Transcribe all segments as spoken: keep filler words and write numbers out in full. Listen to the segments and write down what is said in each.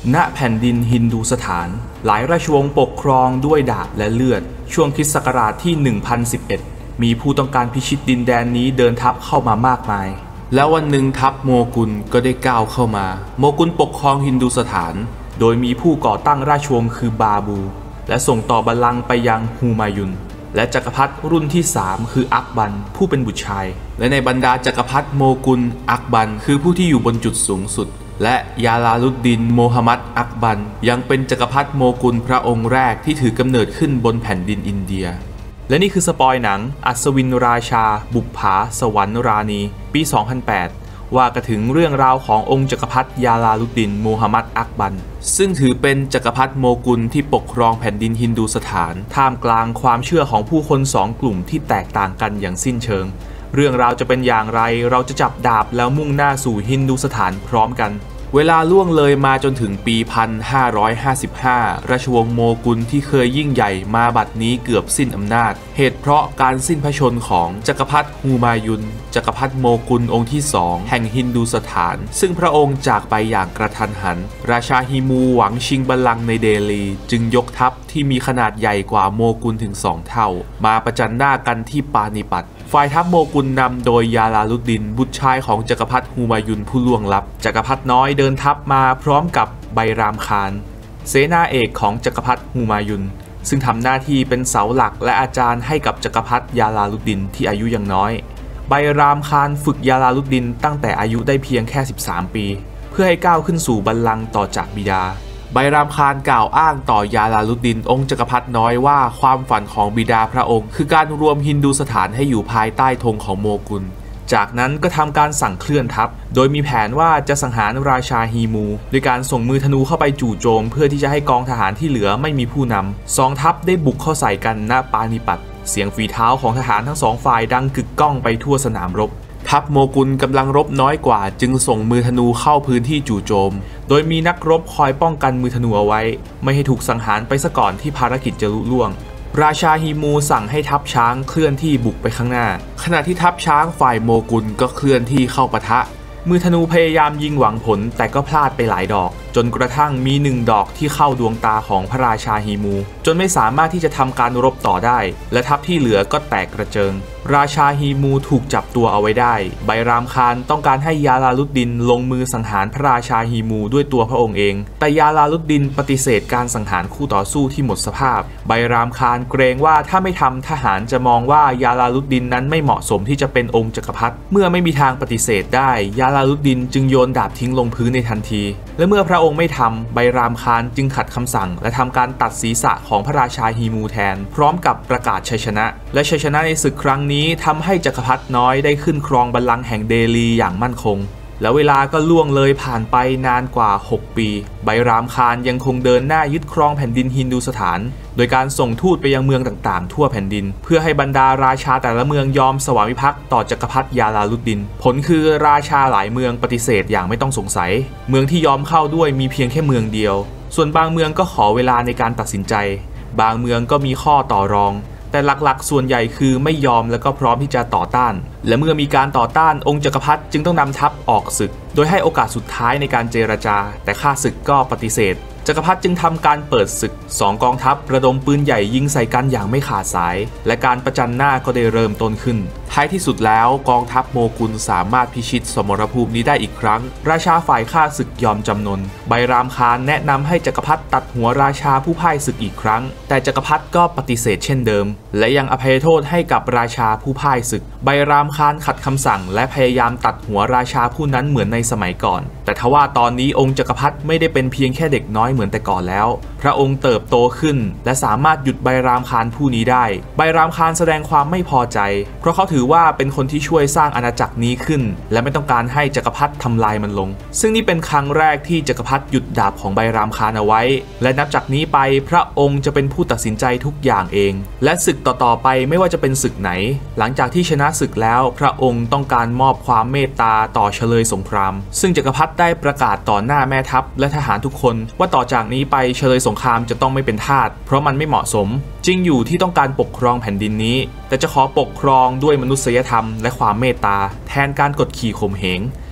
ณแผ่นดินฮินดูสถานหลายราชวงศ์ปกครองด้วยดาบและเลือดช่วงคริสต์ศักราชที่ หนึ่งพันสิบเอ็ด มีผู้ต้องการพิชิตดินแดนนี้เดินทัพเข้ามามากมายแล้ววันหนึ่งทัพโมกุลก็ได้ก้าวเข้ามาโมกุลปกครองฮินดูสถานโดยมีผู้ก่อตั้งราชวงศ์คือบาบูและส่งต่อบัลลังก์ไปยังฮูมายุนและจักรพรรดิรุ่นที่สามคืออักบันผู้เป็นบุตรชายและในบรรดาจักรพรรดิโมกุลอักบันคือผู้ที่อยู่บนจุดสูงสุดและยาลาลุดดินโมฮัมหมัดอักบันยังเป็นจักรพรรดิโมกุลพระองค์แรกที่ถือกำเนิดขึ้นบนแผ่นดินอินเดียและนี่คือสปอยหนังอัศวินราชาบุปผาสวรรค์ราณีปี สองพันแปด ว่ากันถึงเรื่องราวขององค์จักรพรรดิยาลาลุดดินโมฮัมหมัดอักบันซึ่งถือเป็นจักรพรรดิโมกุลที่ปกครองแผ่นดินฮินดูสถานท่ามกลางความเชื่อของผู้คนสองกลุ่มที่แตกต่างกันอย่างสิ้นเชิงเรื่องราวจะเป็นอย่างไรเราจะจับดาบแล้วมุ่งหน้าสู่ฮินดูสถานพร้อมกันเวลาล่วงเลยมาจนถึงปี หนึ่งพันห้าร้อยห้าสิบห้า ราชวงศ์โมกุลที่เคยยิ่งใหญ่มาบัดนี้เกือบสิ้นอำนาจเหตุเพราะการสิ้นพระชนม์ของจักรพรรดิฮูมายุนจักรพรรดิโมกุลองค์ที่สองแห่งฮินดูสถานซึ่งพระองค์จากไปอย่างกระทันหันราชาฮิมูหวังชิงบัลลังก์ในเดลีจึงยกทัพที่มีขนาดใหญ่กว่าโมกุลถึงสองเท่ามาประจันหน้ากันที่ปานิปัตฝ่ายทัพโมกุลนำโดยยาลาลุดดินบุตรชายของจักรพรรดิฮูมายุนผู้ล่วงลับจักรพรรดิน้อยเดินทัพมาพร้อมกับไบรามคารเสนาเอกของจักรพรรดิฮูมายุนซึ่งทำหน้าที่เป็นเสาหลักและอาจารย์ให้กับจักรพรรดิยาลาลุดดินที่อายุยังน้อยไบรามคารฝึกยาลาลุดดินตั้งแต่อายุได้เพียงแค่สิบสามปีเพื่อให้ก้าวขึ้นสู่บัลลังก์ต่อจากบิดาไบรามคารกล่าวอ้างต่อยาลาลุดดินองค์จักรพรรดิน้อยว่าความฝันของบิดาพระองค์คือการรวมฮินดูสถานให้อยู่ภายใต้ธงของโมกุลจากนั้นก็ทำการสั่งเคลื่อนทัพโดยมีแผนว่าจะสังหารราชาฮีมูโดยการส่งมือธนูเข้าไปจู่โจมเพื่อที่จะให้กองทหารที่เหลือไม่มีผู้นำสองทัพได้บุกเข้าใส่กันณปานิปัตเสียงฝีเท้าของทหารทั้งสองฝ่ายดังกึกก้องไปทั่วสนามรบทัพโมกุลกำลังรบน้อยกว่าจึงส่งมือธนูเข้าพื้นที่จู่โจมโดยมีนักรบคอยป้องกันมือธนูเอาไว้ไม่ให้ถูกสังหารไปซะก่อนที่ภารกิจจะลุล่วงราชาฮีมูสั่งให้ทัพช้างเคลื่อนที่บุกไปข้างหน้าขณะที่ทัพช้างฝ่ายโมกุลก็เคลื่อนที่เข้าปะทะมือธนูพยายามยิงหวังผลแต่ก็พลาดไปหลายดอกจนกระทั่งมีหนึ่งดอกที่เข้าดวงตาของพระราชาฮีมูจนไม่สามารถที่จะทำการรบต่อได้และทัพที่เหลือก็แตกกระเจิงราชาฮีมูถูกจับตัวเอาไว้ได้ไบรามคารต้องการให้ยาลาลุดดินลงมือสังหารพระราชาฮีมูด้วยตัวพระองค์เองแต่ยาลาลุดดินปฏิเสธการสังหารคู่ต่อสู้ที่หมดสภาพไบรามคารเกรงว่าถ้าไม่ทำทหารจะมองว่ายาลาลุดดินนั้นไม่เหมาะสมที่จะเป็นองค์จักรพรรดิเมื่อไม่มีทางปฏิเสธได้ยาลาลุดดินจึงโยนดาบทิ้งลงพื้นในทันทีและเมื่อพระองค์ไม่ทำไบรามคารจึงขัดคำสั่งและทำการตัดศีรษะของพระราชาฮีมูแทนพร้อมกับประกาศชัยชนะและชัยชนะในศึกครั้งนี้ทำให้จักรพรรดิน้อยได้ขึ้นครองบัลลังก์แห่งเดลีอย่างมั่นคงแล้วเวลาก็ล่วงเลยผ่านไปนานกว่าหกปีไบรามคารยังคงเดินหน้ายึดครองแผ่นดินฮินดูสถานโดยการส่งทูตไปยังเมืองต่างๆทั่วแผ่นดินเพื่อให้บรรดาราชาแต่ละเมืองยอมสวามิภักดิ์ต่อจักรพรรดิยาลาลุดดินผลคือราชาหลายเมืองปฏิเสธอย่างไม่ต้องสงสัยเมืองที่ยอมเข้าด้วยมีเพียงแค่เมืองเดียวส่วนบางเมืองก็ขอเวลาในการตัดสินใจบางเมืองก็มีข้อต่อรองแต่หลักๆส่วนใหญ่คือไม่ยอมและก็พร้อมที่จะต่อต้านและเมื่อมีการต่อต้านองค์จักรพรรดิจึงต้องนำทัพออกศึกโดยให้โอกาสสุดท้ายในการเจรจาแต่ข้าศึกก็ปฏิเสธจักรพรรดิจึงทำการเปิดศึกสองกองทัพระดมปืนใหญ่ยิงใส่กันอย่างไม่ขาดสายและการประจันหน้าก็ได้เริ่มต้นขึ้นท้ายที่สุดแล้วกองทัพโมกุลสามารถพิชิตสมรภูมินี้ได้อีกครั้งราชาฝ่ายข้าศึกยอมจำนนไบรามคารแนะนำให้จักรพรรดิตัดหัวราชาผู้พ่ายศึกอีกครั้งแต่จักรพรรดิก็ปฏิเสธเช่นเดิมและยังอภัยโทษให้กับราชาผู้พ่ายศึกไบรามคารขัดคำสั่งและพยายามตัดหัวราชาผู้นั้นเหมือนในสมัยก่อนแต่ทว่าตอนนี้องค์จักรพรรดิไม่ได้เป็นเพียงแค่เด็กน้อยเหมือนแต่ก่อนแล้วพระองค์เติบโตขึ้นและสามารถหยุดไบรามคารผู้นี้ได้ไบรามคารแสดงความไม่พอใจเพราะเขาถือว่าเป็นคนที่ช่วยสร้างอาณาจักรนี้ขึ้นและไม่ต้องการให้จักรพรรดิทำลายมันลงซึ่งนี่เป็นครั้งแรกที่จักรพรรดิหยุดดาบของไบรามคารเอาไว้และนับจากนี้ไปพระองค์จะเป็นผู้ตัดสินใจทุกอย่างเองและศึกต่อๆไปไม่ว่าจะเป็นศึกไหนหลังจากที่ชนะศึกแล้วพระองค์ต้องการมอบความเมตตาต่อเฉลยสงครามซึ่งจักรพรรดิได้ประกาศต่อหน้าแม่ทัพและทหารทุกคนว่าต่อจากนี้ไปเฉลยสงครามจะต้องไม่เป็นทาสเพราะมันไม่เหมาะสมจริงอยู่ที่ต้องการปกครองแผ่นดินนี้แต่จะขอปกครองด้วยมนุษยธรรมและความเมตตาแทนการกดขี่ข่มเหง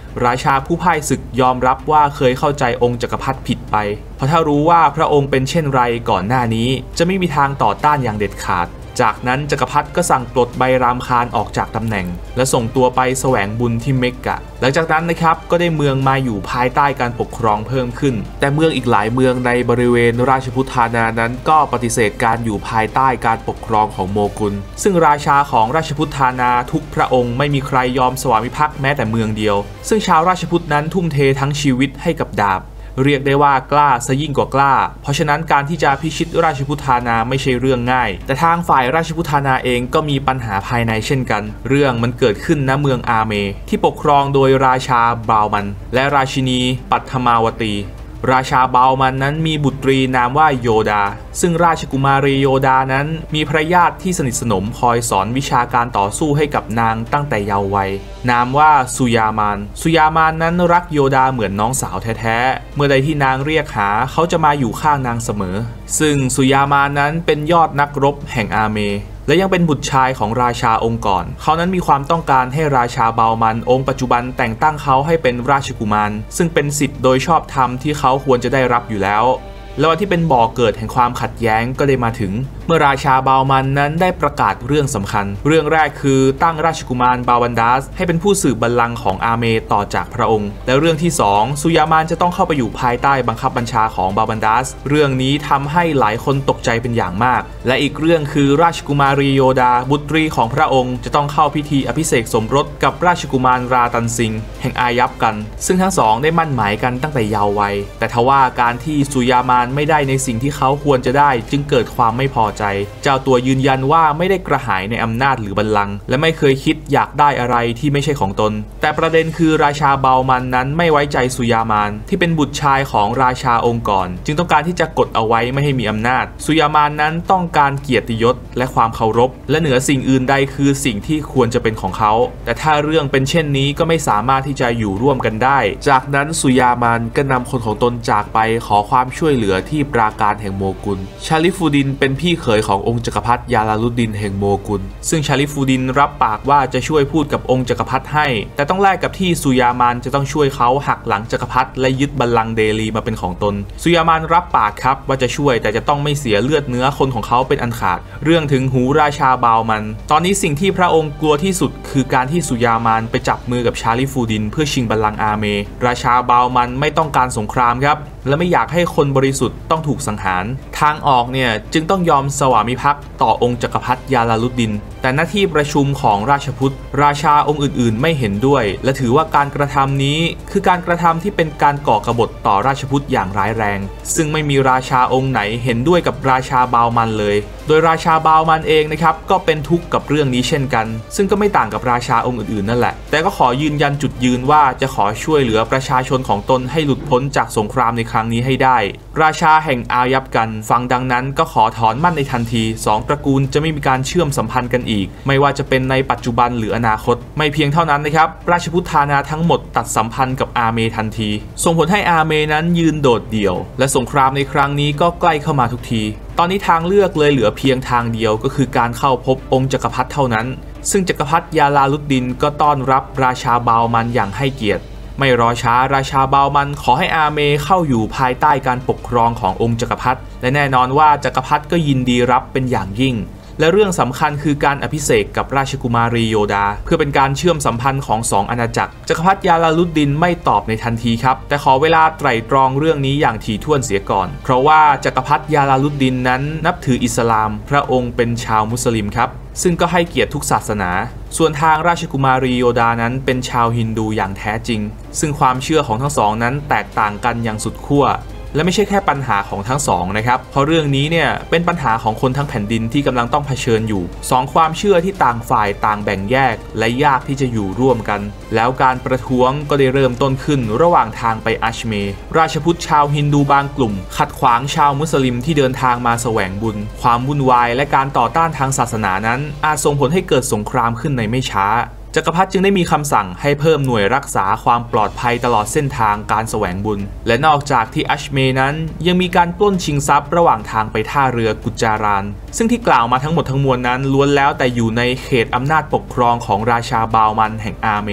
ราชาผู้พ่ายศึกยอมรับว่าเคยเข้าใจองค์จักรพรรดิผิดไปเพราะถ้ารู้ว่าพระองค์เป็นเช่นไรก่อนหน้านี้จะไม่มีทางต่อต้านอย่างเด็ดขาดจากนั้นจักรพรรดิก็สั่งปลดไบรามคารออกจากตำแหน่งและส่งตัวไปแสวงบุญที่เมกกะหลังจากนั้นนะครับก็ได้เมืองมาอยู่ภายใต้การปกครองเพิ่มขึ้นแต่เมืองอีกหลายเมืองในบริเวณราชพุทธานานั้นก็ปฏิเสธการอยู่ภายใต้การปกครองของโมกุลซึ่งราชาของราชพุทธานาทุกพระองค์ไม่มีใครยอมสวามิภักดิ์แม้แต่เมืองเดียวซึ่งชาวราชพุทธนั้นทุ่มเททั้งชีวิตให้กับดาบเรียกได้ว่ากล้าซะยิ่งกว่ากล้าเพราะฉะนั้นการที่จะพิชิตราชพุทธานาไม่ใช่เรื่องง่ายแต่ทางฝ่ายราชพุทธานาเองก็มีปัญหาภายในเช่นกันเรื่องมันเกิดขึ้นณเมืองอาเมที่ปกครองโดยราชาบาวมันและราชินีปัทมาวตีราชาบาวมันนั้นมีบุตรีนามว่าโยดาซึ่งราชกุมารีโยดานั้นมีภรรยาที่สนิทสนมคอยสอนวิชาการต่อสู้ให้กับนางตั้งแต่เยาว์วัยนามว่าสุยามานสุยามานนั้นรักโยดาเหมือนน้องสาวแท้ๆเมื่อใดที่นางเรียกหาเขาจะมาอยู่ข้างนางเสมอซึ่งสุยามานนั้นเป็นยอดนักรบแห่งอาเมและยังเป็นบุตรชายของราชาองค์ก่อนเขานั้นมีความต้องการให้ราชาบาวมันองค์ปัจจุบันแต่งตั้งเขาให้เป็นราชกุมารซึ่งเป็นสิทธิ์โดยชอบธรรมที่เขาควรจะได้รับอยู่แล้วและวันที่เป็นบ่อเกิดแห่งความขัดแย้งก็ได้มาถึงเมื่อราชาบาวมันนั้นได้ประกาศเรื่องสำคัญเรื่องแรกคือตั้งราชกุมารบาวันดัสให้เป็นผู้สืบบัลลังก์ของอาเมต่อจากพระองค์และเรื่องที่สองสุยามานจะต้องเข้าไปอยู่ภายใต้บังคับบัญชาของบาวันดัสเรื่องนี้ทำให้หลายคนตกใจเป็นอย่างมากและอีกเรื่องคือราชกุมารีโยดาบุตรีของพระองค์จะต้องเข้าพิธีอภิเษกสมรสกับราชกุมารราตันซิงแห่งอายับกันซึ่งทั้งสองได้มั่นหมายกันตั้งแต่เยาว์วัยแต่ทว่าการที่สุยามานไม่ได้ในสิ่งที่เขาควรจะได้จึงเกิดความไม่พอใจเจ้าตัวยืนยันว่าไม่ได้กระหายในอำนาจหรือบัลลังก์และไม่เคยคิดอยากได้อะไรที่ไม่ใช่ของตนแต่ประเด็นคือราชาเบามันนั้นไม่ไว้ใจสุยามานที่เป็นบุตรชายของราชาองค์ก่อนจึงต้องการที่จะกดเอาไว้ไม่ให้มีอำนาจสุยามานนั้นต้องการเกียรติยศและความเคารพและเหนือสิ่งอื่นใดคือสิ่งที่ควรจะเป็นของเขาแต่ถ้าเรื่องเป็นเช่นนี้ก็ไม่สามารถที่จะอยู่ร่วมกันได้จากนั้นสุยามานก็นำคนของตนจากไปขอความช่วยเหลือที่ปราการแห่งโมกุลชาลิฟูดินเป็นพี่เขยขององค์จักรพรรดิยาลาลุดดินแห่งโมกุลซึ่งชาลิฟูดินรับปากว่าจะช่วยพูดกับองค์จักรพรรดิให้แต่ต้องแลกกับที่สุยามานจะต้องช่วยเขาหักหลังจักรพรรดิและยึดบัลลังก์เดลีมาเป็นของตนสุยามานรับปากครับว่าจะช่วยแต่จะต้องไม่เสียเลือดเนื้อคนของเขาเป็นอันขาดเรื่องถึงหูราชาบาวมันตอนนี้สิ่งที่พระองค์กลัวที่สุดคือการที่สุยามานไปจับมือกับชาลิฟูดินเพื่อชิงบัลลังก์อาเมราชาบาวมันไม่ต้องการสงครามครับและไม่อยากให้คนบริสุทธิ์ต้องถูกสังหารทางออกเนี่ยจึงต้องยอมสวามิภักดิ์ต่อองค์จักรพรรดิยาลาลุดดินแต่หน้าที่ประชุมของราชพุทธราชาองค์อื่นๆไม่เห็นด้วยและถือว่าการกระทำนี้คือการกระทำที่เป็นการก่อกบฏต่อราชพุทธอย่างร้ายแรงซึ่งไม่มีราชาองค์ไหนเห็นด้วยกับราชาบาวมันเลยโดยราชาบาวมันเองนะครับก็เป็นทุกข์กับเรื่องนี้เช่นกันซึ่งก็ไม่ต่างกับราชาองค์อื่นๆนั่นแหละแต่ก็ขอยืนยันจุดยืนว่าจะขอช่วยเหลือประชาชนของตนให้หลุดพ้นจากสงครามในครั้งนี้ให้ได้ราชาแห่งอายับกันฟังดังนั้นก็ขอถอนมั่นในทันทีสองตระกูลจะไม่มีการเชื่อมสัมพันธ์กันอีกไม่ว่าจะเป็นในปัจจุบันหรืออนาคตไม่เพียงเท่านั้นนะครับราชพุทธานาทั้งหมดตัดสัมพันธ์กับอาเมทันทีส่งผลให้อาเมนั้นยืนโดดเดี่ยวและสงครามในครั้งนี้ก็ใกล้เข้ามาทุกทีตอนนี้ทางเลือกเลยเหลือเพียงทางเดียวก็คือการเข้าพบองค์จักรพรรดิเท่านั้นซึ่งจักรพรรดิยาลาลุดดินก็ต้อนรับราชาบาวมันอย่างให้เกียรติไม่รอช้าราชาบาวมันขอให้อาเมเข้าอยู่ภายใต้การปกครองขององค์จักรพรรดิและแน่นอนว่าจักรพรรดิก็ยินดีรับเป็นอย่างยิ่งและเรื่องสำคัญคือการอภิเษกกับราชกุมารีโยดาเพื่อเป็นการเชื่อมสัมพันธ์ของสองอาณาจักรจักรพรรดิยาลาลุดดินไม่ตอบในทันทีครับแต่ขอเวลาไตร่ตรองเรื่องนี้อย่างถี่ถ้วนเสียก่อนเพราะว่าจักรพรรดิยาลาลุดดินนั้นนับถืออิสลามพระองค์เป็นชาวมุสลิมครับซึ่งก็ให้เกียรติทุกศาสนาส่วนทางราชกุมารีโยดานั้นเป็นชาวฮินดูอย่างแท้จริงซึ่งความเชื่อของทั้งสองนั้นแตกต่างกันอย่างสุดขั้วและไม่ใช่แค่ปัญหาของทั้งสองนะครับเพราะเรื่องนี้เนี่ยเป็นปัญหาของคนทั้งแผ่นดินที่กำลังต้องเผชิญอยู่สองความเชื่อที่ต่างฝ่ายต่างแบ่งแยกและยากที่จะอยู่ร่วมกันแล้วการประท้วงก็ได้เริ่มต้นขึ้นระหว่างทางไปอัชเมร์ราชพุทธชาวฮินดูบางกลุ่มขัดขวางชาวมุสลิมที่เดินทางมาแสวงบุญความวุ่นวายและการต่อต้านทางศาสนานั้นอาจส่งผลให้เกิดสงครามขึ้นในไม่ช้าจักรพรรดิจึงได้มีคำสั่งให้เพิ่มหน่วยรักษาความปลอดภัยตลอดเส้นทางการแสวงบุญและนอกจากที่อัชเมร์นั้นยังมีการปล้นชิงทรัพย์ระหว่างทางไปท่าเรือกุจจารานซึ่งที่กล่าวมาทั้งหมดทั้งมวลนั้นล้วนแล้วแต่อยู่ในเขตอำนาจปกครองของราชาบาวมันแห่งอาเม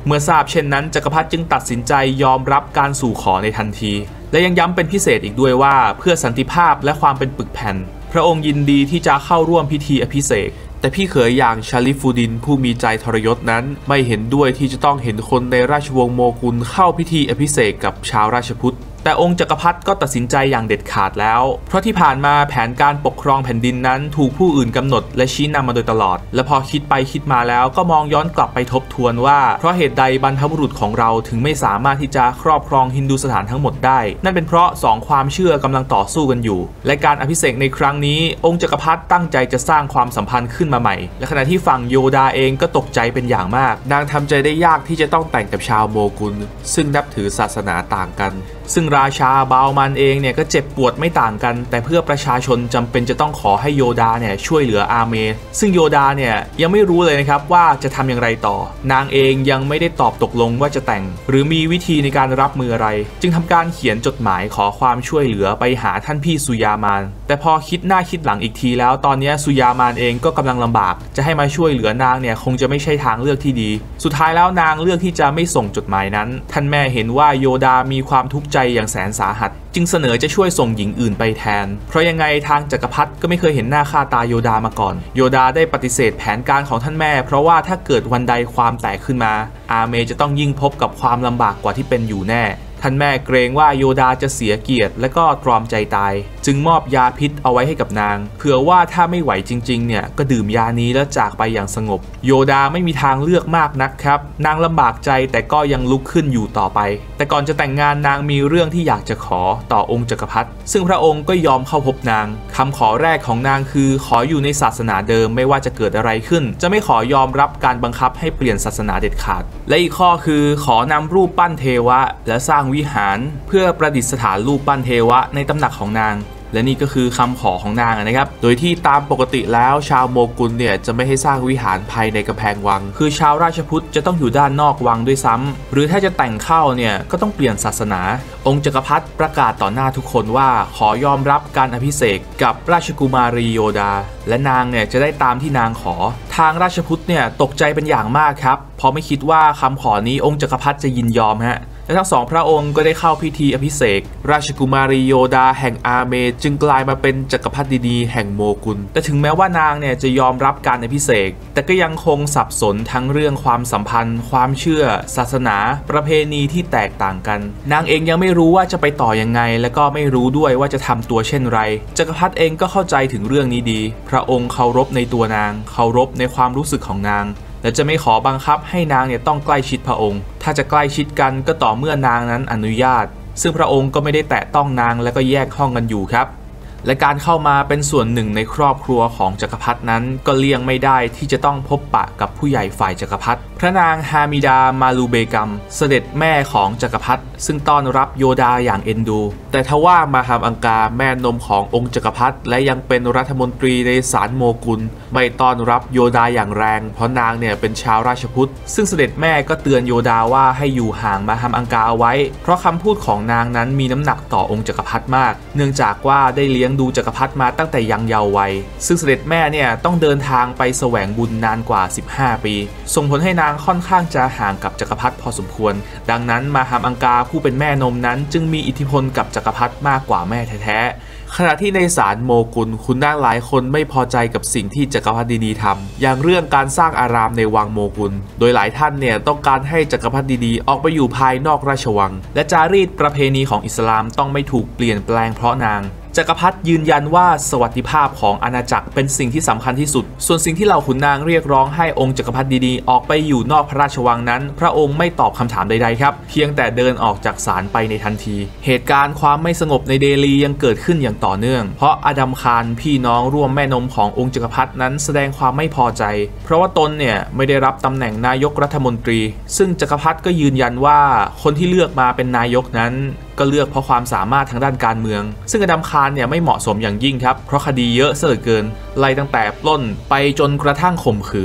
เมื่อทราบเช่นนั้นจักรพรรดิจึงตัดสินใจยอมรับการสู่ขอในทันทีและยังย้ำเป็นพิเศษอีกด้วยว่าเพื่อสันติภาพและความเป็นปึกแผ่นพระองค์ยินดีที่จะเข้าร่วมพิธีอภิเษกแต่พี่เขยอย่างชาลิฟูดินผู้มีใจทรยศนั้นไม่เห็นด้วยที่จะต้องเห็นคนในราชวงศ์โมกุลเข้าพิธีอภิเษกกับชาวราชพุทธแต่องค์จักรพรรดิก็ตัดสินใจอย่างเด็ดขาดแล้วเพราะที่ผ่านมาแผนการปกครองแผ่นดินนั้นถูกผู้อื่นกำหนดและชี้นำมาโดยตลอดและพอคิดไปคิดมาแล้วก็มองย้อนกลับไปทบทวนว่าเพราะเหตุใดบรรพบุรุษของเราถึงไม่สามารถที่จะครอบครองฮินดูสถานทั้งหมดได้นั่นเป็นเพราะสองความเชื่อกำลังต่อสู้กันอยู่และการอภิเษกในครั้งนี้องค์จักรพรรดิตั้งใจจะสร้างความสัมพันธ์ขึ้นมาใหม่และขณะที่ฝั่งโยดาเองก็ตกใจเป็นอย่างมากนางทำใจได้ยากที่จะต้องแต่งกับชาวโมกุลซึ่งนับถือศาสนาต่างกันซึ่งราชาบาวมันเองเนี่ยก็เจ็บปวดไม่ต่างกันแต่เพื่อประชาชนจำเป็นจะต้องขอให้โยดาเนี่ยช่วยเหลืออาเมซึ่งโยดาเนี่ยยังไม่รู้เลยนะครับว่าจะทำอย่างไรต่อนางเองยังไม่ได้ตอบตกลงว่าจะแต่งหรือมีวิธีในการรับมืออะไรจึงทำการเขียนจดหมายขอความช่วยเหลือไปหาท่านพี่สุยามานแต่พอคิดหน้าคิดหลังอีกทีแล้วตอนนี้สุยามานเองก็กำลังลำบากจะให้มาช่วยเหลือนางเนี่ยคงจะไม่ใช่ทางเลือกที่ดีสุดท้ายแล้วนางเลือกที่จะไม่ส่งจดหมายนั้นท่านแม่เห็นว่าโยดามีความทุกข์ใจอย่างแสนสาหัสจึงเสนอจะช่วยส่งหญิงอื่นไปแทนเพราะยังไงทางจักรพรรดิก็ไม่เคยเห็นหน้าค่าตาโยดามาก่อนโยดาได้ปฏิเสธแผนการของท่านแม่เพราะว่าถ้าเกิดวันใดความแตกขึ้นมาอาเมจะต้องยิ่งพบกับความลำบากกว่าที่เป็นอยู่แน่ท่านแม่เกรงว่าโยดาจะเสียเกียรติและก็ตรอมใจตายจึงมอบยาพิษเอาไว้ให้กับนางเผื่อว่าถ้าไม่ไหวจริงๆเนี่ยก็ดื่มยานี้แล้วจากไปอย่างสงบโยดาไม่มีทางเลือกมากนักครับนางลำบากใจแต่ก็ยังลุกขึ้นอยู่ต่อไปแต่ก่อนจะแต่งงานนางมีเรื่องที่อยากจะขอต่อองค์จักรพรรดิซึ่งพระองค์ก็ยอมเข้าพบนางคำขอแรกของนางคือขออยู่ในศาสนาเดิมไม่ว่าจะเกิดอะไรขึ้นจะไม่ขอยอมรับการบังคับให้เปลี่ยนศาสนาเด็ดขาดและอีกข้อคือขอนำรูปปั้นเทวะและสร้างวิหารเพื่อประดิษฐานรูปปั้นเทวะในตำหนักของนางและนี่ก็คือคำขอของนางนะครับโดยที่ตามปกติแล้วชาวโมกุลเนี่ยจะไม่ให้สร้างวิหารภายในกำแพงวังคือชาวราชพุทธจะต้องอยู่ด้านนอกวังด้วยซ้ำหรือถ้าจะแต่งเข้าเนี่ยก็ต้องเปลี่ยนศาสนาองค์จักรพรรดิประกาศต่อหน้าทุกคนว่าขอยอมรับการอภิเษกกับราชกุมารีโยดาและนางเนี่ยจะได้ตามที่นางขอทางราชพุทธเนี่ยตกใจเป็นอย่างมากครับเพราะไม่คิดว่าคำขอนี้องค์จักรพรรดิจะยินยอมฮะและทั้งสองพระองค์ก็ได้เข้าพิธีอภิเษกราชกุมารีโยดาแห่งอาเมจึงกลายมาเป็นจักรพรรดิดีแห่งโมกุลแต่ถึงแม้ว่านางเนี่ยจะยอมรับการอภิเษกแต่ก็ยังคงสับสนทั้งเรื่องความสัมพันธ์ความเชื่อศาสนาประเพณีที่แตกต่างกันนางเองยังไม่รู้ว่าจะไปต่อยังไงและก็ไม่รู้ด้วยว่าจะทำตัวเช่นไรจักรพรรดิเองก็เข้าใจถึงเรื่องนี้ดีพระองค์เคารพในตัวนางเคารพในความรู้สึกของนางและจะไม่ขอบังคับให้นางเนี่ยต้องใกล้ชิดพระองค์ถ้าจะใกล้ชิดกันก็ต่อเมื่อนางนั้นอนุญาตซึ่งพระองค์ก็ไม่ได้แตะต้องนางและก็แยกห้องกันอยู่ครับและการเข้ามาเป็นส่วนหนึ่งในครอบครัวของจักรพรรดินั้นก็เลี่ยงไม่ได้ที่จะต้องพบปะกับผู้ใหญ่ฝ่ายจักรพรรดิพระนางฮามิดามาลูเบกัมเสด็จแม่ของจักรพรรดิซึ่งต้อนรับโยดาอย่างเอ็นดูแต่ทว่ามาฮามอังกาแม่นมขององค์จักรพรรดิและยังเป็นรัฐมนตรีในศาลโมกุลไม่ต้อนรับโยดาอย่างแรงเพราะนางเนี่ยเป็นชาวราชพุทธซึ่งเสด็จแม่ก็เตือนโยดาว่าให้อยู่ห่างมาฮามอังกาเอาไว้เพราะคำพูดของนางนั้นมีน้ำหนักต่อองค์จักรพรรดิมากเนื่องจากว่าได้เลี้ยงดูจักรพรรดิมาตั้งแต่ยังเยาว์วัยซึ่งเสด็จแม่เนี่ยต้องเดินทางไปแสวงบุญนานกว่าสิบห้าปีส่งผลให้นางค่อนข้างจะห่างกับจักรพรรดิพอสมควรดังนั้นมาฮามอังกาผู้เป็นแม่นมนั้นจึงมีอิทธิพลกับจักรพรรดิมากกว่าแม่แท้ๆขณะที่ในศาลโมกุลขุนนางหลายคนไม่พอใจกับสิ่งที่จักรพรรดิดีๆทำอย่างเรื่องการสร้างอารามในวังโมกุลโดยหลายท่านเนี่ยต้องการให้จักรพรรดิดีๆออกไปอยู่ภายนอกราชวังและจารีตประเพณีของอิสลามต้องไม่ถูกเปลี่ยนแปลงเพราะนางจักรพรรดิยืนยันว่าสวัสดิภาพของอาณาจักรเป็นสิ่งที่สำคัญที่สุดส่วนสิ่งที่เหล่าขุนนางเรียกร้องให้องค์จักรพรรดิดีๆออกไปอยู่นอกพระราชวังนั้นพระองค์ไม่ตอบคำถามใดๆครับเพียงแต่เดินออกจากศาลไปในทันทีเหตุการณ์ความไม่สงบในเดลียังเกิดขึ้นอย่างต่อเนื่องเพราะอดัมคารพี่น้องร่วมแม่นมขององค์จักรพรรดินั้นแสดงความไม่พอใจเพราะว่าตนเนี่ยไม่ได้รับตำแหน่งนายกรัฐมนตรีซึ่งจักรพรรดิก็ยืนยันว่าคนที่เลือกมาเป็นนายกนั้นก็เลือกเพราะความสามารถทางด้านการเมืองซึ่งอดัมคารเนี่ยไม่เหมาะสมอย่างยิ่งครับเพราะคดีเยอะเสียเหลือเกินไล่ตั้งแต่ปล้นไปจนกระทั่งข่มขืน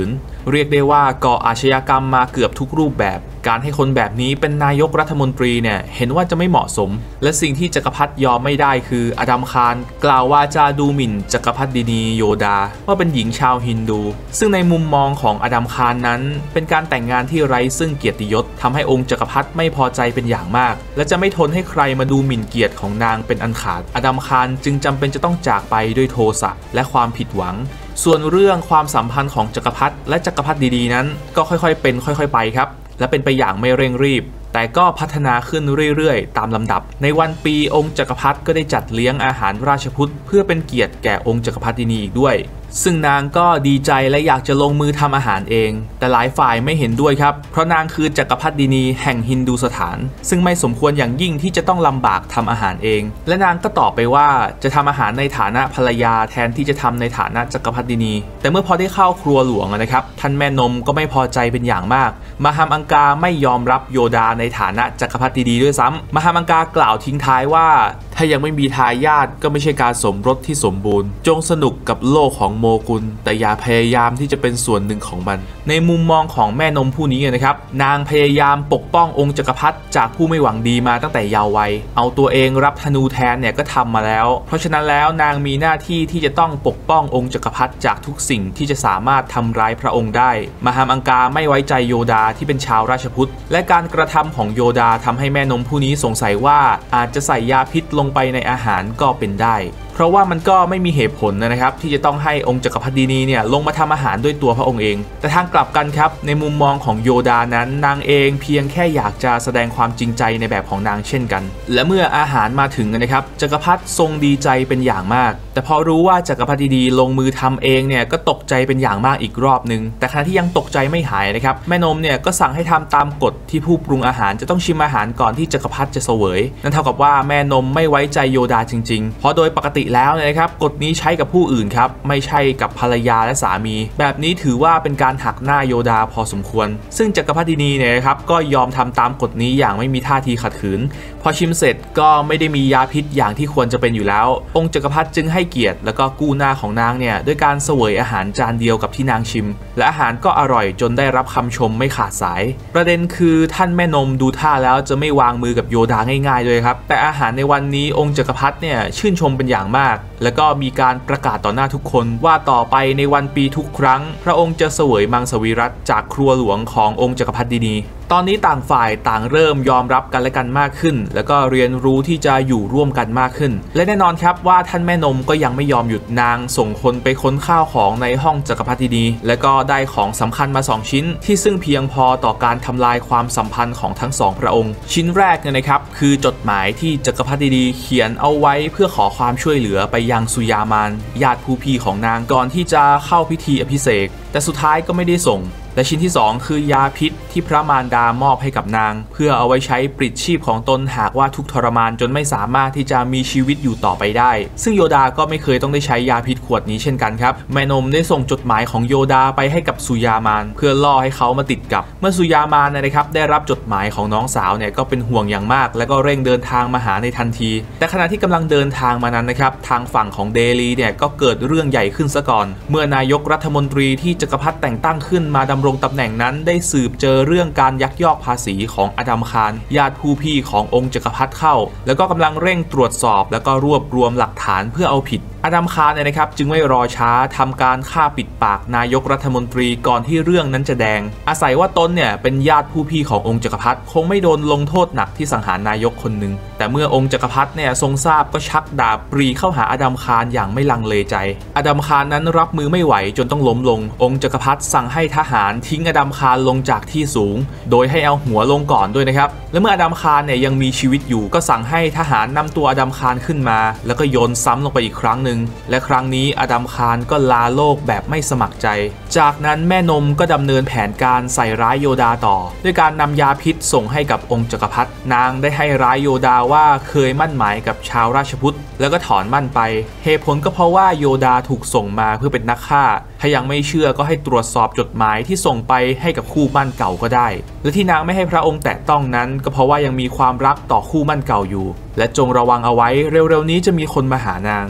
เรียกได้ว่าก่ออาชญากรรมมาเกือบทุกรูปแบบการให้คนแบบนี้เป็นนายกรัฐมนตรีเนี่ยเห็นว่าจะไม่เหมาะสมและสิ่งที่จักรพรรดิยอมไม่ได้คืออดัมคารกล่าววาจาดูหมิ่นจักรพรรดินีโยดาว่าเป็นหญิงชาวฮินดูซึ่งในมุมมองของอดัมคารนั้นเป็นการแต่งงานที่ไร้ซึ่งเกียรติยศทำให้องค์จักรพรรดิไม่พอใจเป็นอย่างมากและจะไม่ทนให้ใครมาดูหมิ่นเกียรติของนางเป็นอันขาดอดัมคารจึงจำเป็นจะต้องจากไปด้วยโทสะและความผิดหวังส่วนเรื่องความสัมพันธ์ของจักรพรรดิและจักรพรรดิดีๆนั้นก็ค่อยๆเป็นค่อยๆไปครับและเป็นไปอย่างไม่เร่งรีบแต่ก็พัฒนาขึ้นเรื่อยๆตามลำดับในวันปีองค์จักรพรรดิก็ได้จัดเลี้ยงอาหารราชพุทธเพื่อเป็นเกียรติแก่องค์จักรพรรดินีอีกด้วยซึ่งนางก็ดีใจและอยากจะลงมือทำอาหารเองแต่หลายฝ่ายไม่เห็นด้วยครับเพราะนางคือจักรพรรดินีแห่งฮินดูสถานซึ่งไม่สมควรอย่างยิ่งที่จะต้องลำบากทำอาหารเองและนางก็ตอบไปว่าจะทำอาหารในฐานะภรรยาแทนที่จะทำในฐานะจักรพรรดินีแต่เมื่อพอได้เข้าครัวหลวงนะครับท่านแม่นมก็ไม่พอใจเป็นอย่างมากมหาอังกาไม่ยอมรับโยดาในฐานะจักรพรรดินีด้วยซ้ำมหาอังกากล่าวทิ้งท้ายว่าถ้ายังไม่มีทายาทก็ไม่ใช่การสมรสที่สมบูรณ์จงสนุกกับโลกของโมกุลแต่อย่าพยายามที่จะเป็นส่วนหนึ่งของมันในมุมมองของแม่นมผู้นี้นะครับนางพยายามปกป้ององค์จักรพรรดิจากผู้ไม่หวังดีมาตั้งแต่เยาว์วัยเอาตัวเองรับธนูแทนเนี่ยก็ทำมาแล้วเพราะฉะนั้นแล้วนางมีหน้าที่ที่จะต้องปกป้ององค์จักรพรรดิจากทุกสิ่งที่จะสามารถทำร้ายพระองค์ได้มหาอังกาไม่ไว้ใจโยดาที่เป็นชาวราชพุทธและการกระทำของโยดาทำให้แม่นมผู้นี้สงสัยว่าอาจจะใส่ยาพิษลงไปในอาหารก็เป็นได้เพราะว่ามันก็ไม่มีเหตุผลนะครับที่จะต้องให้องค์จักรพรรดินีเนี่ยลงมาทำอาหารด้วยตัวพระองค์เองแต่ทางกลับกันครับในมุมมองของโยดานั้นนางเองเพียงแค่อยากจะแสดงความจริงใจในแบบของนางเช่นกันและเมื่ออาหารมาถึงนะครับจักรพรรดิทรงดีใจเป็นอย่างมากแต่พอรู้ว่าจักรพรรดินีลงมือทำเองเนี่ยก็ตกใจเป็นอย่างมากอีกรอบนึงแต่ขณะที่ยังตกใจไม่หายนะครับแม่นมเนี่ยก็สั่งให้ทำตามกฎที่ผู้ปรุงอาหารจะต้องชิมอาหารก่อนที่จักรพรรดิจะเสวยนั่นเท่ากับว่าแม่นมไม่ไว้ใจโยดาจริงๆเพราะโดยปกติแล้วนะครับกฎนี้ใช้กับผู้อื่นครับไม่ใช่กับภรรยาและสามีแบบนี้ถือว่าเป็นการหักหน้าโยดาพอสมควรซึ่งจักรพรรดินีเนี่ยนะครับก็ยอมทำตามกฎนี้อย่างไม่มีท่าทีขัดขืนพอชิมเสร็จก็ไม่ได้มียาพิษอย่างที่ควรจะเป็นอยู่แล้วองค์จักรพรรดิจึงให้เกียรติแล้วก็กู้หน้าของนางเนี่ยด้วยการเสวยอาหารจานเดียวกับที่นางชิมและอาหารก็อร่อยจนได้รับคำชมไม่ขาดสายประเด็นคือท่านแม่นมดูท่าแล้วจะไม่วางมือกับโยดาง่ายๆเลยครับแต่อาหารในวันนี้องค์จักรพรรดิเนี่ยชื่นชมเป็นอย่างมากแล้วก็มีการประกาศต่อหน้าทุกคนว่าต่อไปในวันปีทุกครั้งพระองค์จะเสวยมังสวิรัติจากครัวหลวงขององค์จักรพรรดินีตอนนี้ต่างฝ่ายต่างเริ่มยอมรับกันและกันมากขึ้นแล้วก็เรียนรู้ที่จะอยู่ร่วมกันมากขึ้นและแน่นอนครับว่าท่านแม่นมก็ยังไม่ยอมหยุดนางส่งคนไปค้นข้าวของในห้องจักรพรรดินีและก็ได้ของสำคัญมาสองชิ้นที่ซึ่งเพียงพอต่อการทำลายความสัมพันธ์ของทั้งสองพระองค์ชิ้นแรกเนี่ยนะครับคือจดหมายที่จักรพรรดินีเขียนเอาไว้เพื่อขอความช่วยเหลือไปยังสุยามานญาติผู้พี่ของนางก่อนที่จะเข้าพิธีอภิเษกแต่สุดท้ายก็ไม่ได้ส่งและชิ้นที่สองคือยาพิษที่พระมารดามอบให้กับนางเพื่อเอาไว้ใช้ปลิดชีพของตนหากว่าทุกทรมานจนไม่สามารถที่จะมีชีวิตอยู่ต่อไปได้ซึ่งโยดาก็ไม่เคยต้องได้ใช้ยาพิษขวดนี้เช่นกันครับแม่นมได้ส่งจดหมายของโยดาไปให้กับสุยามานเพื่อล่อให้เขามาติดกับเมื่อสุยามานนะครับได้รับจดหมายของน้องสาวเนี่ยก็เป็นห่วงอย่างมากและก็เร่งเดินทางมาหาในทันทีแต่ขณะที่กำลังเดินทางมานั้นนะครับทางฝั่งของเดลีเนี่ยก็เกิดเรื่องใหญ่ขึ้นซะก่อนเมื่อนายกรัฐมนตรีที่จักรพรรดิแต่งตั้งขึ้นมาดำรงตำแหน่งนั้นได้สืบเจอเรื่องการยักยอกภาษีของอดัมคารญาติผู้พี่ขององค์จักรพรรดิเข้าแล้วก็กำลังเร่งตรวจสอบแล้วก็รวบรวมหลักฐานเพื่อเอาผิดอดัมคารเนี่ยนะครับจึงไม่รอช้าทำการฆ่าปิดปากนายกรัฐมนตรีก่อนที่เรื่องนั้นจะแดงอาศัยว่าตนเนี่ยเป็นญาติผู้พี่ขององค์จักรพรรดิคงไม่โดนลงโทษหนักที่สังหารนายกคนหนึ่งแต่เมื่อองค์จักรพรรดิเนี่ยทรงทราบก็ชักดาบปรีเข้าหาอดัมคารอย่างไม่ลังเลใจอดัมคารนั้นรับมือไม่ไหวจนต้องล้มลงองค์จักรพรรดิสั่งให้ทหารทิ้งอดัมคารลงจากที่สูงโดยให้เอาหัวลงก่อนด้วยนะครับและเมื่ออดัมคารเนี่ยยังมีชีวิตอยู่ก็สั่งให้ทหารนำตัวอดัมคารขึ้นมาแล้วก็โยนซ้ำลงไปอีกครั้งหนึ่งและครั้งนี้อดัมคารก็ลาโลกแบบไม่สมัครใจจากนั้นแม่นมก็ดำเนินแผนการใส่ร้ายโยดาต่อด้วยการนำยาพิษส่งให้กับองค์จักรพรรดินางได้ให้ร้ายโยดาว่าเคยมั่นหมายกับชาวราชพุทธแล้วก็ถอนมั่นไปเหตุผลก็เพราะว่าโยดาถูกส่งมาเพื่อเป็นนักฆ่าถ้ายังไม่เชื่อก็ให้ตรวจสอบจดหมายที่ส่งไปให้กับคู่มั่นเก่าก็ได้และที่นางไม่ให้พระองค์แตะต้องนั้นก็เพราะว่ายังมีความรักต่อคู่มั่นเก่าอยู่และจงระวังเอาไว้เร็วๆนี้จะมีคนมาหานาง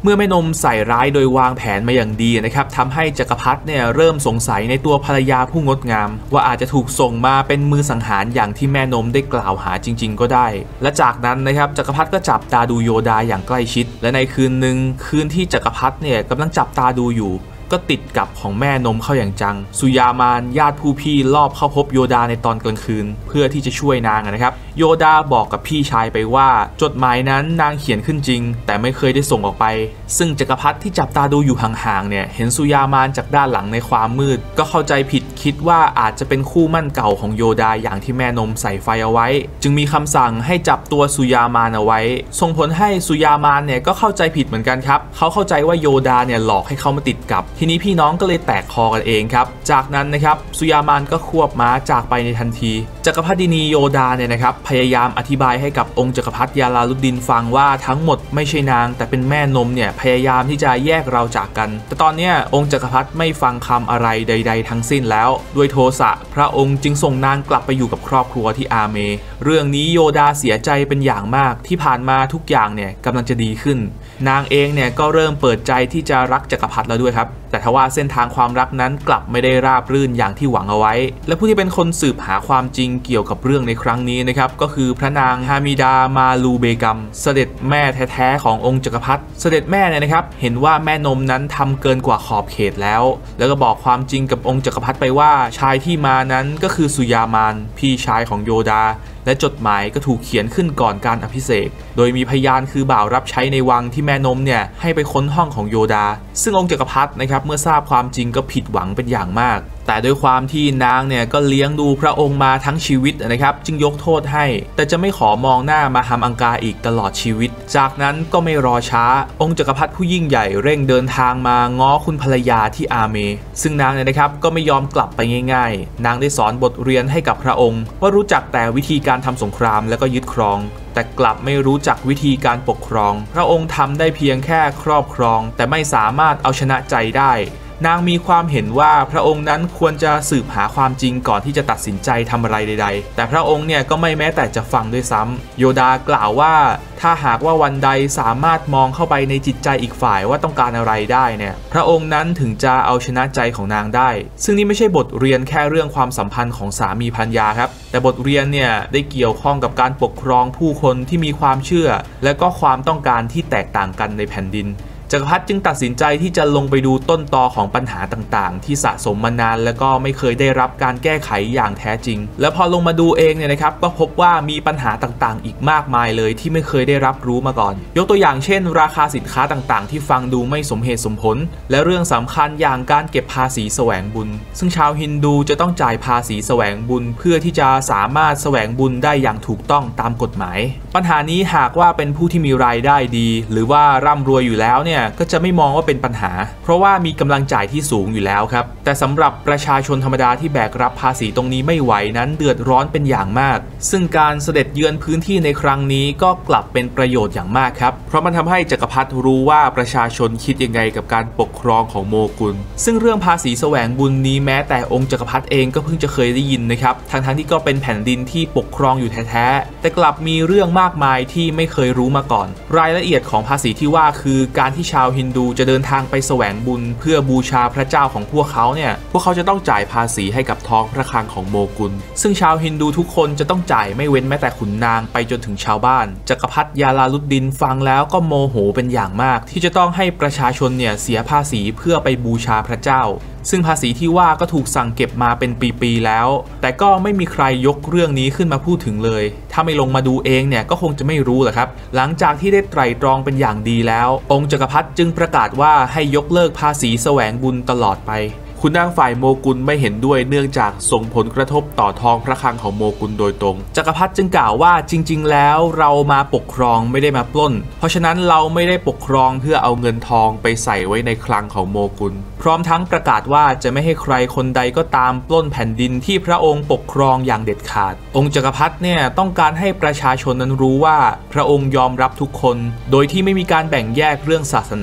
เมื่อแม่นมใส่ร้ายโดยวางแผนมาอย่างดีนะครับทำให้จักรพรรดิเนี่ยเริ่มสงสัยในตัวภรรยาผู้งดงามว่าอาจจะถูกส่งมาเป็นมือสังหารอย่างที่แม่นมได้กล่าวหาจริงๆก็ได้และจากนั้นนะครับจักรพรรดิก็จับตาดูโยดาอย่างใกล้ชิดและในคืนหนึ่งคืนที่จักรพรรดิเนี่ยกำลังจับตาดูอยู่ก็ติดกับของแม่นมเข้าอย่างจังสุยามานญาติผู้พี่ลอบเข้าพบโยดาในตอนกลางคืนเพื่อที่จะช่วยนางนะครับโยดาบอกกับพี่ชายไปว่าจดหมายนั้นนางเขียนขึ้นจริงแต่ไม่เคยได้ส่งออกไปซึ่งจักรพรรดิที่จับตาดูอยู่ห่างๆเนี่ยเห็นสุยามานจากด้านหลังในความมืดก็เข้าใจผิดคิดว่าอาจจะเป็นคู่มั่นเก่าของโยดาอย่างที่แม่นมใส่ไฟเอาไว้จึงมีคำสั่งให้จับตัวสุยามานเอาไว้ส่งผลให้สุยามานเนี่ยก็เข้าใจผิดเหมือนกันครับเขาเข้าใจว่าโยดาเนี่ยหลอกให้เขามาติดกับทีนี้พี่น้องก็เลยแตกคอกันเองครับจากนั้นนะครับสุยามานก็ควบม้าจากไปในทันทีจักรพรรดินีโยดาเนี่ยนะครับพยายามอธิบายให้กับองค์จักรพรรดิยาลาลุดดินฟังว่าทั้งหมดไม่ใช่นางแต่เป็นแม่นมเนี่ยพยายามที่จะแยกเราจากกันแต่ตอนนี้องค์จักรพรรดิไม่ฟังคำอะไรใดๆทั้งสิ้นแล้วด้วยโทสะพระองค์จึงส่งนางกลับไปอยู่กับครอบครัวที่อาเมเรื่องนี้โยดาเสียใจเป็นอย่างมากที่ผ่านมาทุกอย่างเนี่ยกำลังจะดีขึ้นนางเองเนี่ยก็เริ่มเปิดใจที่จะรักจักรพรรดิแล้วด้วยครับแต่ทว่าเส้นทางความรักนั้นกลับไม่ได้ราบรื่นอย่างที่หวังเอาไว้และผู้ที่เป็นคนสืบหาความจริงเกี่ยวกับเรื่องในครั้งนี้นะครับก็คือพระนางฮามิดามาลูเบกัมเสด็จแม่แท้ๆขององค์จักรพรรดิเสด็จแม่เนี่ยนะครับเห็นว่าแม่นมนั้นทำเกินกว่าขอบเขตแล้วแล้วก็บอกความจริงกับองค์จักรพรรดิไปว่าชายที่มานั้นก็คือสุยามานพี่ชายของโยดาและจดหมายก็ถูกเขียนขึ้นก่อนการอภิเษกโดยมีพยานคือบ่าวรับใช้ในวังที่แม่นมเนี่ยให้ไปค้นห้องของโยดาซึ่งองค์จักรพรรดินะครับเมื่อทราบความจริงก็ผิดหวังเป็นอย่างมากแต่ด้วยความที่นางเนี่ยก็เลี้ยงดูพระองค์มาทั้งชีวิตนะครับจึงยกโทษให้แต่จะไม่ขอมองหน้ามาทำอังกาอีกตลอดชีวิตจากนั้นก็ไม่รอช้าองค์จักรพรรดิผู้ยิ่งใหญ่เร่งเดินทางมาง้อคุณภรรยาที่อาเมซึ่งนางเนี่ยนะครับก็ไม่ยอมกลับไปง่ายๆนางได้สอนบทเรียนให้กับพระองค์ว่ารู้จักแต่วิธีการทำสงครามและก็ยึดครองแต่กลับไม่รู้จักวิธีการปกครองพระองค์ทำได้เพียงแค่ครอบครองแต่ไม่สามารถเอาชนะใจได้นางมีความเห็นว่าพระองค์นั้นควรจะสืบหาความจริงก่อนที่จะตัดสินใจทำอะไรใดๆแต่พระองค์เนี่ยก็ไม่แม้แต่จะฟังด้วยซ้ำโยดากล่าวว่าถ้าหากว่าวันใดสามารถมองเข้าไปในจิตใจอีกฝ่ายว่าต้องการอะไรได้เนี่ยพระองค์นั้นถึงจะเอาชนะใจของนางได้ซึ่งนี่ไม่ใช่บทเรียนแค่เรื่องความสัมพันธ์ของสามีภรรยาครับแต่บทเรียนเนี่ยได้เกี่ยวข้องกับการปกครองผู้คนที่มีความเชื่อและก็ความต้องการที่แตกต่างกันในแผ่นดินจักรพรรดิจึงตัดสินใจที่จะลงไปดูต้นตอของปัญหาต่างๆที่สะสมมานานและก็ไม่เคยได้รับการแก้ไขอย่างแท้จริงและพอลงมาดูเองเนี่ยนะครับก็พบว่ามีปัญหาต่างๆอีกมากมายเลยที่ไม่เคยได้รับรู้มาก่อนยกตัวอย่างเช่นราคาสินค้าต่างๆที่ฟังดูไม่สมเหตุสมผลและเรื่องสำคัญอย่างการเก็บภาษีแสวงบุญซึ่งชาวฮินดูจะต้องจ่ายภาษีแสวงบุญเพื่อที่จะสามารถแสวงบุญได้อย่างถูกต้องตามกฎหมายปัญหานี้หากว่าเป็นผู้ที่มีรายได้ดีหรือว่าร่ำรวยอยู่แล้วเนี่ยก็จะไม่มองว่าเป็นปัญหาเพราะว่ามีกำลังจ่ายที่สูงอยู่แล้วครับแต่สำหรับประชาชนธรรมดาที่แบกรับภาษีตรงนี้ไม่ไหวนั้นเดือดร้อนเป็นอย่างมากซึ่งการเสด็จเยือนพื้นที่ในครั้งนี้ก็กลับเป็นประโยชน์อย่างมากครับเพราะมันทำให้จักรพรรดิรู้ว่าประชาชนคิดยังไงกับการปกครองของโมกุลซึ่งเรื่องภาษีแสวงบุญนี้แม้แต่องค์จักรพรรดิเองก็เพิ่งจะเคยได้ยินนะครับทั้งๆที่ก็เป็นแผ่นดินที่ปกครองอยู่แท้ๆแต่กลับมีเรื่องมากมายที่ไม่เคยรู้มาก่อนรายละเอียดของภาษีที่ว่าคือการที่ชาวฮินดูจะเดินทางไปแสวงบุญเพื่อบูชาพระเจ้าของพวกเขาเนี่ยพวกเขาจะต้องจ่ายภาษีให้กับท้องพระคลังของโมกุลซึ่งชาวฮินดูทุกคนจะต้องจ่ายไม่เว้นแม้แต่ขุนนางไปจนถึงชาวบ้านจักรพรรดิยาลาลุดดินฟังแล้วก็โมโหเป็นอย่างมากที่จะต้องให้ประชาชนเนี่ยเสียภาษีเพื่อไปบูชาพระเจ้าซึ่งภาษีที่ว่าก็ถูกสั่งเก็บมาเป็นปีๆแล้วแต่ก็ไม่มีใครยกเรื่องนี้ขึ้นมาพูดถึงเลยถ้าไม่ลงมาดูเองเนี่ยก็คงจะไม่รู้แหละครับหลังจากที่ได้ไตร่ตรองเป็นอย่างดีแล้วองค์จักรพรรดิจึงประกาศว่าให้ยกเลิกภาษีแสวงบุญตลอดไปคุณนางฝ่ายโมกุลไม่เห็นด้วยเนื่องจากส่งผลกระทบต่อท้องพระคลังของโมกุลโดยตรงจักรพรรดิจึงกล่าวว่าจริงๆแล้วเรามาปกครองไม่ได้มาปล้นเพราะฉะนั้นเราไม่ได้ปกครองเพื่อเอาเงินทองไปใส่ไว้ในคลังของโมกุลพร้อมทั้งประกาศว่าจะไม่ให้ใครคนใดก็ตามปล้นแผ่นดินที่พระองค์ปกครองอย่างเด็ดขาดองค์จักรพรรดิเนี่ยต้องการให้ประชาชนนั้นรู้ว่าพระองค์ยอมรับทุกคนโดยที่ไม่มีการแบ่งแยกเรื่องศาสนา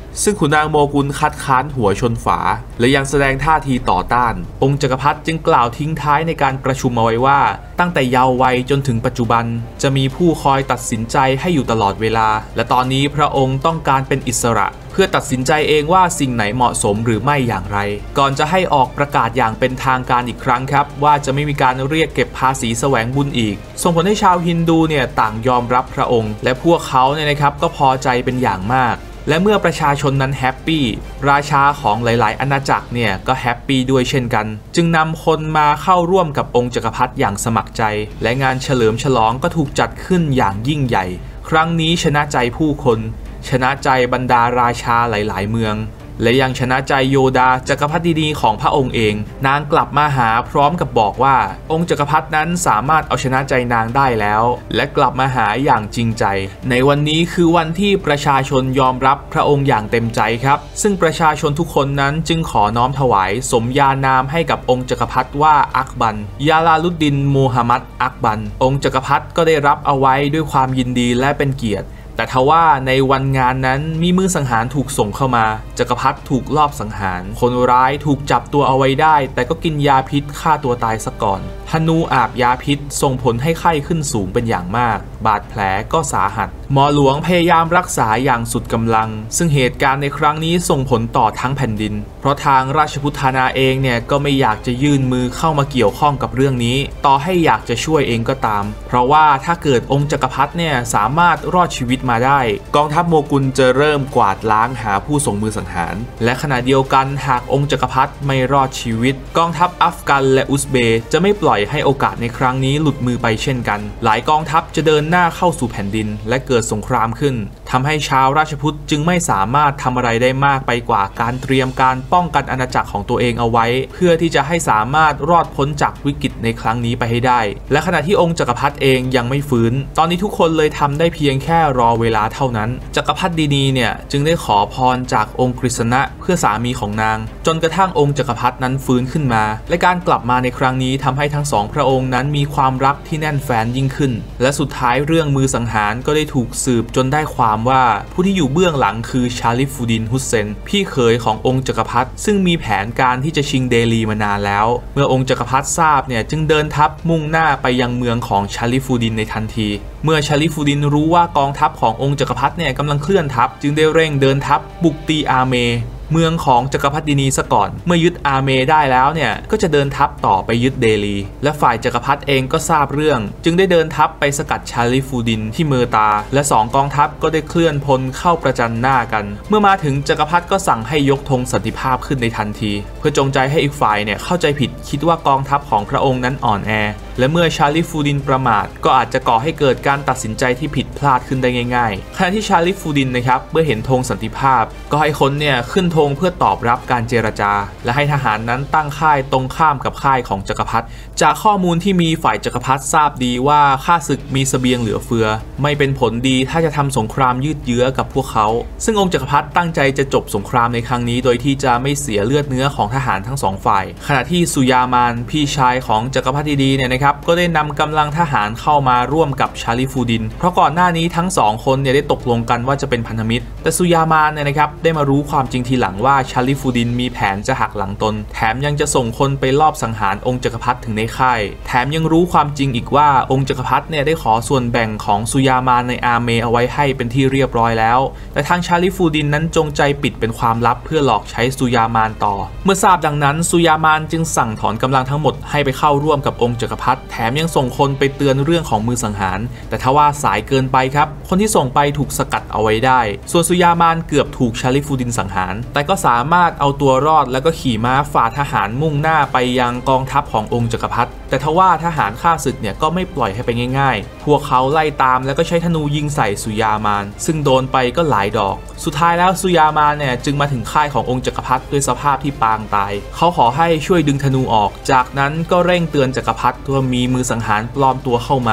ซึ่งขุนนางโมกุลคัดค้านหัวชนฝาและยังแสดงท่าทีต่อต้านองค์จักรพรรดิจึงกล่าวทิ้งท้ายในการประชุมเอาไว้ว่าตั้งแต่เยาว์วัยจนถึงปัจจุบันจะมีผู้คอยตัดสินใจให้อยู่ตลอดเวลาและตอนนี้พระองค์ต้องการเป็นอิสระเพื่อตัดสินใจเองว่าสิ่งไหนเหมาะสมหรือไม่อย่างไรก่อนจะให้ออกประกาศอย่างเป็นทางการอีกครั้งครับว่าจะไม่มีการเรียกเก็บภาษีแสวงบุญอีกส่งผลให้ชาวฮินดูเนี่ยต่างยอมรับพระองค์และพวกเขาเนี่ยนะครับก็พอใจเป็นอย่างมากและเมื่อประชาชนนั้นแฮปปี้ราชาของหลายๆอาณาจักรเนี่ยก็แฮปปี้ด้วยเช่นกันจึงนำคนมาเข้าร่วมกับองค์จักรพรรดิอย่างสมัครใจและงานเฉลิมฉลองก็ถูกจัดขึ้นอย่างยิ่งใหญ่ครั้งนี้ชนะใจผู้คนชนะใจบรรดาราชาหลายๆเมืองและยังชนะใจโยดาจักรพรรดินีของพระองค์เองนางกลับมาหาพร้อมกับบอกว่าองค์จักรพรรดินั้นสามารถเอาชนะใจนางได้แล้วและกลับมาหาอย่างจริงใจในวันนี้คือวันที่ประชาชนยอมรับพระองค์อย่างเต็มใจครับซึ่งประชาชนทุกคนนั้นจึงขอน้อมถวายสมญานามให้กับองค์จักรพรรดิว่าอักบันยาลาลุดดินมูฮัมหมัดอักบันองค์จักรพรรดิก็ได้รับเอาไว้ด้วยความยินดีและเป็นเกียรติแต่ทว่าในวันงานนั้นมีมือสังหารถูกส่งเข้ามาจักรพรรดิถูกลอบสังหารคนร้ายถูกจับตัวเอาไว้ได้แต่ก็กินยาพิษฆ่าตัวตายซะก่อนธนูอาบยาพิษส่งผลให้ไข้ขึ้นสูงเป็นอย่างมากบาดแผลก็สาหัสหมอหลวงพยายามรักษาอย่างสุดกำลังซึ่งเหตุการณ์ในครั้งนี้ส่งผลต่อทั้งแผ่นดินเพราะทางราชพุทธานาเองเนี่ยก็ไม่อยากจะยื่นมือเข้ามาเกี่ยวข้องกับเรื่องนี้ต่อให้อยากจะช่วยเองก็ตามเพราะว่าถ้าเกิดองค์จักรพรรดิเนี่ยสามารถรอดชีวิตมาได้กองทัพโมกุลจะเริ่มกวาดล้างหาผู้ส่งมือสังหารและขณะเดียวกันหากองค์จักรพรรดิไม่รอดชีวิตกองทัพอัฟกันและอุซเบย์จะไม่ปล่อยให้โอกาสในครั้งนี้หลุดมือไปเช่นกันหลายกองทัพจะเดินหน้าเข้าสู่แผ่นดินและเกิดสงครามขึ้นทำให้ชาวราชพุทธจึงไม่สามารถทำอะไรได้มากไปกว่าการเตรียมการป้องกันอาณาจักรของตัวเองเอาไว้เพื่อที่จะให้สามารถรอดพ้นจากวิกฤตในครั้งนี้ไปให้ได้และขณะที่องค์จักรพรรดิเองยังไม่ฟื้นตอนนี้ทุกคนเลยทำได้เพียงแค่รอเวลาเท่านั้นจักรพรรดินีเนี่ยจึงได้ขอพรจากองค์กฤษณะเพื่อสามีของนางจนกระทั่งองค์จักรพรรดินั้นฟื้นขึ้นมาและการกลับมาในครั้งนี้ทำให้ทั้งสองพระองค์นั้นมีความรักที่แน่นแฟ้นยิ่งขึ้นและสุดท้ายเรื่องมือสังหารก็ได้ถูกสืบจนได้ความว่าผู้ที่อยู่เบื้องหลังคือชาลิฟูดินฮุสเซนพี่เขยขององค์จักรพรรดิซึ่งมีแผนการที่จะชิงเดลีมานานแล้วเมื่อองค์จักรพรรดิทราบเนี่ยจึงเดินทัพมุ่งหน้าไปยังเมืองของชาลิฟูดินในทันทีเมื่อชาลิฟูดินรู้ว่ากองทัพขององค์จักรพรรดิเนี่ยกำลังเคลื่อนทัพจึงได้เร่งเดินทัพบุกตีอาเมเมืองของจักรพรรดินีซะก่อนเมื่อยึดอาเมได้แล้วเนี่ยก็จะเดินทัพต่อไปยึดเดลีและฝ่ายจักรพรรดิเองก็ทราบเรื่องจึงได้เดินทัพไปสกัดชาลิฟูดินที่เมอร์ตาและสองกองทัพก็ได้เคลื่อนพลเข้าประจันหน้ากันเมื่อมาถึงจักรพรรดิก็สั่งให้ยกธงสันติภาพขึ้นในทันทีเพื่อจงใจให้อีกฝ่ายเนี่ยเข้าใจผิดคิดว่ากองทัพของพระองค์นั้นอ่อนแอและเมื่อชาลิฟูดินประมาทก็อาจจะก่อให้เกิดการตัดสินใจที่ผิดพลาดขึ้นได้ง่ายๆขณะที่ชาลิฟูดินนะครับเมื่อเห็นธงสันติภาพก็ให้คนเนี่ยขึ้นธงเพื่อตอบรับการเจรจาและให้ทหารนั้นตั้งค่ายตรงข้ามกับค่ายของจักรพรรดิจากข้อมูลที่มีฝ่ายจักรพรรดิทราบดีว่าข้าศึกมีเสบียงเหลือเฟือไม่เป็นผลดีถ้าจะทำสงครามยืดเยื้อกับพวกเขาซึ่งองค์จักรพรรดิตั้งใจจะจบสงครามในครั้งนี้โดยที่จะไม่เสียเลือดเนื้อของทหารทั้งสองฝ่ายขณะที่สุยามานพี่ชายของจักรพรรดิดีเนี่ยนะครับก็ได้นำกำลังทหารเข้ามาร่วมกับชาลิฟูดินเพราะก่อนหน้านี้ทั้งสองคนเนี่ยได้ตกลงกันว่าจะเป็นพันธมิตรแต่สุยามานเนี่ยนะครับได้มารู้ความจริงทีหลังว่าชาลิฟูดินมีแผนจะหักหลังตนแถมยังจะส่งคนไปลอบสังหารองค์จักรพรรดิถึงในค่ายแถมยังรู้ความจริงอีกว่าองค์จักรพรรดิเนี่ยได้ขอส่วนแบ่งของสุยามานในอาเมเอาไว้ให้เป็นที่เรียบร้อยแล้วแต่ทางชาลิฟูดินนั้นจงใจปิดเป็นความลับเพื่อหลอกใช้สุยามานต่อเมื่อทราบดังนั้นสุยามานจึงสั่งถอนกำลังทั้งหมดให้ไปเข้าร่วมกับองค์จักรพรรดิแถมยังส่งคนไปเตือนเรื่องของมือสังหารแต่ทว่าสายเกินไปครับคนที่ส่งไปถูกสกัดเอาไว้ได้ส่วนสุยามานเกือบถูกชาลิฟูดินสังหารแต่ก็สามารถเอาตัวรอดแล้วก็ขี่ม้าฝ่าทหารมุ่งหน้าไปยังกองทัพขององค์จักรพรรดิแต่ทว่าทหารข้าศึกเนี่ยก็ไม่ปล่อยให้ไปง่ายๆพวกเขาไล่ตามแล้วก็ใช้ธนูยิงใส่สุยามานซึ่งโดนไปก็หลายดอกสุดท้ายแล้วสุยามานเนี่ยจึงมาถึงค่ายขององค์จักรพรรดิด้วยสภาพที่ปางตายเขาขอให้ช่วยดึงธนูออกจากนั้นก็เร่งเตือนจักรพรรดิว่ามีมือสังหารปลอมตัวเข้ามา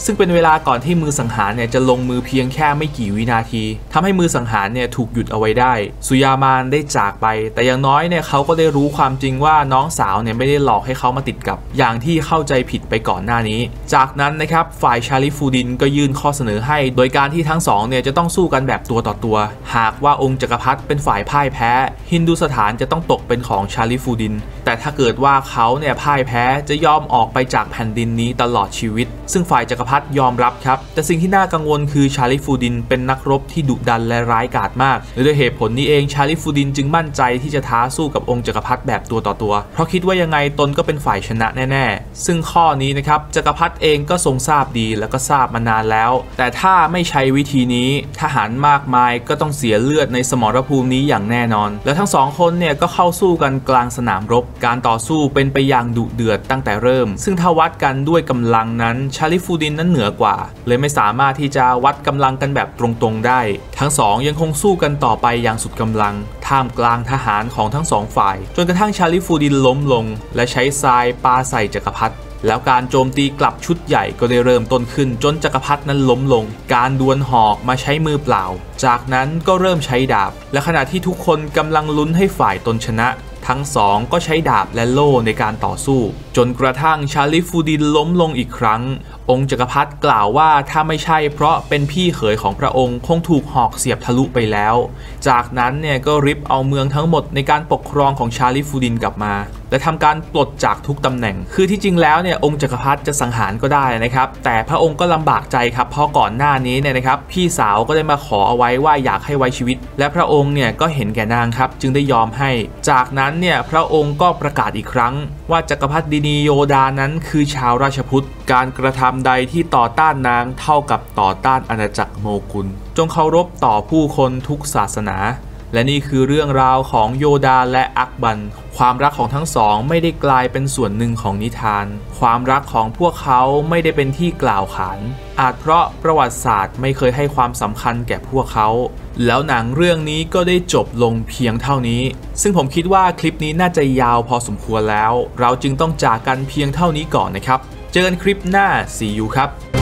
ซึ่งเป็นเวลาก่อนที่มือสังหารเนี่ยจะลงมือเพียงแค่ไม่กี่วินาทีทำให้มือสังหารเนี่ยถูกหยุดเอาไว้ได้สุยามานได้จากไปแต่อย่างน้อยเนี่ยเขาก็ได้รู้ความจริงว่าน้องสาวเนี่ยไม่ได้หลอกให้เขามาติดกับอย่างที่เข้าใจผิดไปก่อนหน้านี้จากนั้นนะครับฝ่ายชาลิฟูดินก็ยื่นข้อเสนอให้โดยการที่ทั้งสองเนี่ยจะต้องสู้กันแบบตัวต่อตัวหากว่าองค์จักรพรรดิเป็นฝ่ายพ่ายแพ้ฮินดูสถานจะต้องตกเป็นของชาลิฟูดินแต่ถ้าเกิดว่าเขาเนี่ยพ่ายแพ้จะยอมออกไปจากแผ่นดินนี้ตลอดชีวิตซึ่งฝ่ายจักรพรรดิยอมรับครับแต่สิ่งที่น่ากังวลคือชาลิฟูดินเป็นนักรบที่ดุดันและร้ายกาจมากและด้วยเหตุผลนี้เองชาลิฟูดินจึงมั่นใจที่จะท้าสู้กับองค์จักรพรรดิแบบตัวต่อตัวเพราะคิดว่ายังไงตนก็เป็นฝ่ายชนะแน่ๆซึ่งข้อนี้นะครับจักรพรรดิเองก็ทรงทราบดีแล้วก็ทราบมานานแล้วแต่ถ้าไม่ใช้วิธีนี้ทหารมากมายก็ต้องเสียเลือดในสมรภูมินี้อย่างแน่นอนแล้วทั้งสองคนเนี่ยก็เข้าสู้กันกลางสนามรบการต่อสู้เป็นไปอย่างดุเดือดตั้งแต่เริ่มซึ่งถ้าวัดกันด้วยกำลังนั้นชาลิฟูดินนั้นเหนือกว่าเลยไม่สามารถที่จะวัดกำลังกันแบบตรงๆได้ทั้งสองยังคงสู้กันต่อไปอย่างสุดกำลังท่ามกลางทหารของทั้งสองฝ่ายจนกระทั่งชาลิฟูดินล้มลงและใช้ทรายปาใส่จักรพรรดิแล้วการโจมตีกลับชุดใหญ่ก็ได้เริ่มต้นขึ้นจนจักรพรรดินั้นล้มลงการดวลหอกมาใช้มือเปล่าจากนั้นก็เริ่มใช้ดาบและขณะที่ทุกคนกำลังลุ้นให้ฝ่ายตนชนะทั้งสองก็ใช้ดาบและโล่ในการต่อสู้จนกระทั่งชาลิฟูดินล้มลงอีกครั้งองค์จักรพรรดิกล่าวว่าถ้าไม่ใช่เพราะเป็นพี่เขยของพระองค์คงถูกหอกเสียบทะลุไปแล้วจากนั้นเนี่ยก็ริบเอาเมืองทั้งหมดในการปกครองของชาลิฟูดินกลับมาและทำการปลดจากทุกตำแหน่งคือที่จริงแล้วเนี่ยองค์จักรพรรดิจะสังหารก็ได้นะครับแต่พระองค์ก็ลำบากใจครับเพราะก่อนหน้านี้เนี่ยนะครับพี่สาวก็ได้มาขอเอาไว้ว่าอยากให้ไว้ชีวิตและพระองค์เนี่ยก็เห็นแก่นางครับจึงได้ยอมให้จากนั้นเนี่ยพระองค์ก็ประกาศอีกครั้งว่าจักรพรรดินีโยดานั้นคือชาวราชพุทธการกระทำใดที่ต่อต้านนางเท่ากับต่อต้านอาณาจักรโมกุลจงเคารพต่อผู้คนทุกศาสนาและนี่คือเรื่องราวของโยดาและอักบันความรักของทั้งสองไม่ได้กลายเป็นส่วนหนึ่งของนิทานความรักของพวกเขาไม่ได้เป็นที่กล่าวขานอาจเพราะประวัติศาสตร์ไม่เคยให้ความสำคัญแก่พวกเขาแล้วหนังเรื่องนี้ก็ได้จบลงเพียงเท่านี้ซึ่งผมคิดว่าคลิปนี้น่าจะยาวพอสมควรแล้วเราจึงต้องจากกันเพียงเท่านี้ก่อนนะครับเจอกันคลิปหน้า See you ครับ